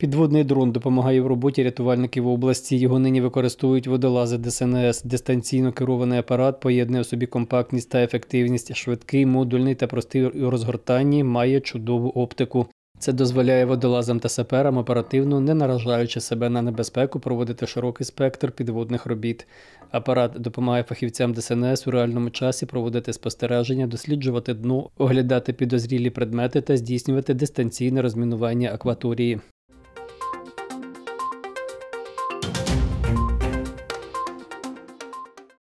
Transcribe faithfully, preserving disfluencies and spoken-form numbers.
Підводний дрон допомагає в роботі рятувальників області. Його нині використовують водолази Де Ес Ен Ес. Дистанційно керований апарат поєднує в собі компактність та ефективність. Швидкий, модульний та простий у розгортанні, має чудову оптику. Це дозволяє водолазам та саперам оперативно, не наражаючи себе на небезпеку, проводити широкий спектр підводних робіт. Апарат допомагає фахівцям Де Ес Ен Ес у реальному часі проводити спостереження, досліджувати дно, оглядати підозрілі предмети та здійснювати дистанційне розмінування акваторії.